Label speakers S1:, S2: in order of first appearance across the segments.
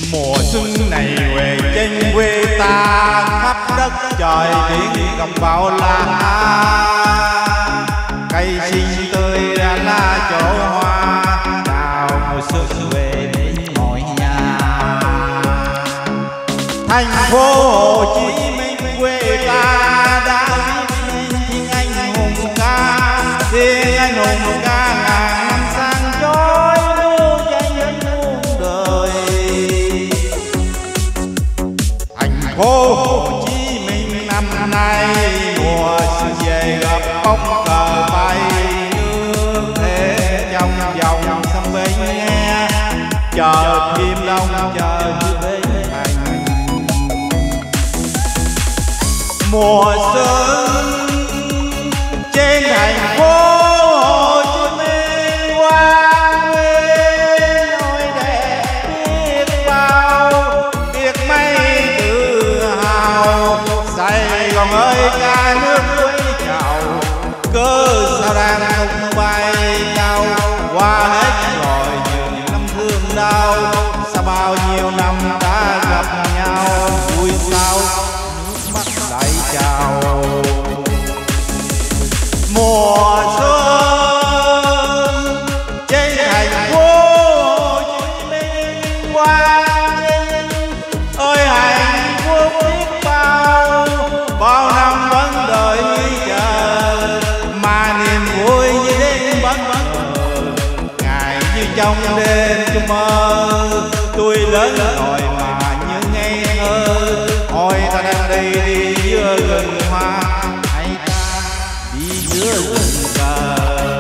S1: Mùa xuân này về trên quê ta, khắp đất trời biển đồng bào la, cây xinh tươi ra lá chỗ hoa, chào mùa xuân về đến mọi nhà. Thành phố Hồ Chí Minh quê ta đã viết nên thiên anh hùng ca, thiên anh hùng ca ngàn năm sang chói lưu danh đến muôn đời. Thành phố Hồ Chí Minh năm nay mùa xuân về gặp bóng cờ bay, nước thế trong vòng sông Bến Nghe, chờ Kim Long chờ Bến Thành. Mùa xuân trên thành phố Hồ Chí Minh quang vinh ôi đẹp biết bao, biết mấy tự hào. Sài Gòn ơi cả nước quấy chào, cớ sao đang tung bay cao, qua hết rồi những năm thương đau, sau bao nhiêu năm đã gặp nhau, vui sao nước mắt lại chào. Mùa xuân trên thành phố Hồ Chí Minh quang vinh ơi hạnh phúc biết bao năm vẫn đợi chờ, mà niềm vui như đến bất ngờ, ngày như trong đêm trong mơ. Tôi lớn rồi mà như ngây thơ, ôi ta đang đi giữa rừng hoa, hay ta đi giữa rừng cờ.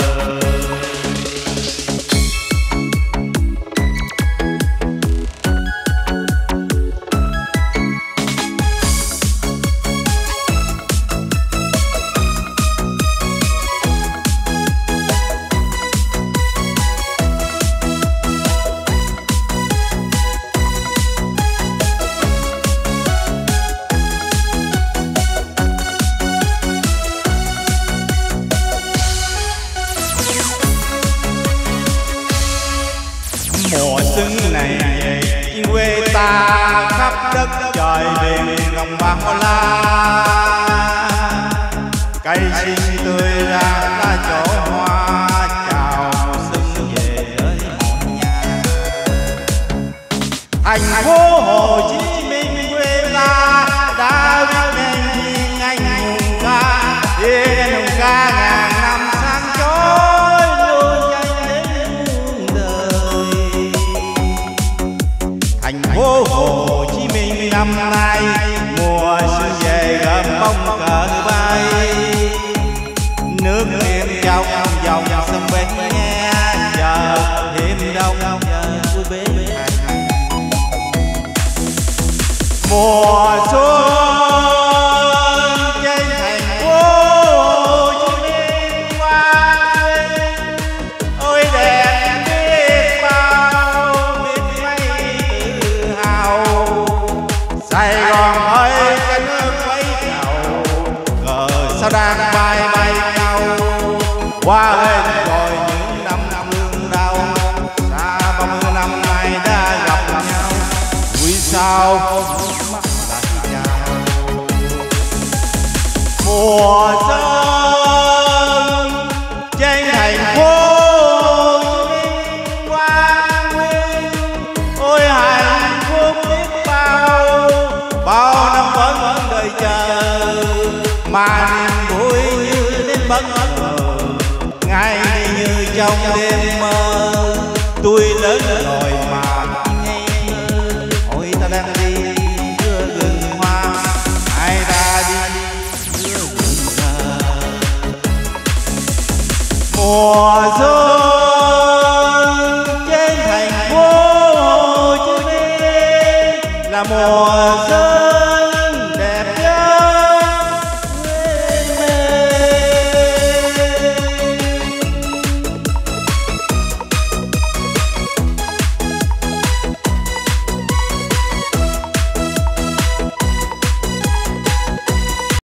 S1: Mùa xuân này về quê ta, khắp đất trời biển đồng bào la, cây xinh tươi ra lá chỗ hoa, chào mùa xuân về với mọi nhà. Thành phố Hồ Chí Minh quê ta đã viết nên thiên anh hùng ca, thiên anh hùng ca ngàn năm sáng chói luôn danh đến muôn đời. Thành phố Hồ Chí Minh năm nay mùa xuân về gặp bóng cờ bay, nước êm trong dòng sông Bến Nghe, chờ thêm đông chờ vui Bến Thành. Mùa xuân trên thành phố Hồ Chí Minh quang vinh ôi đẹp biết bao, biết mấy tự hào. Sài Gòn ơi cả nước quấy chào, cờ sao đang bay bay cao, qua hết rồi những năm thương đau, xa 30 năm nay đã gặp nhau, vui sao nước mắt lại chào. Mùa xuân trên thành phố Hồ Chí Minh quang vinh ôi hạnh phúc biết bao năm vẫn đợi chờ, mà niềm vui như đến bất ngờ, ngày như trong đêm mơ. Tôi lớn rồi mà ngây thơ, ôi ta đang đi giữa rừng hoa, ai ta đi giữa rừng cờ. Mùa xuân trên thành phố Hồ Chí Minh là mùa xuân